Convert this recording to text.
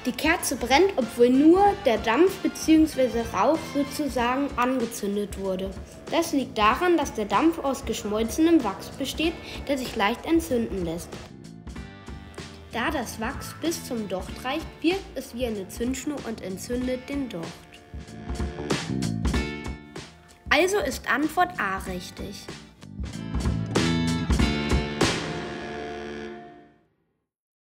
Die Kerze brennt, obwohl nur der Dampf bzw. Rauch sozusagen angezündet wurde. Das liegt daran, dass der Dampf aus geschmolzenem Wachs besteht, der sich leicht entzünden lässt. Da das Wachs bis zum Docht reicht, wirkt es wie eine Zündschnur und entzündet den Docht. Also ist Antwort A richtig.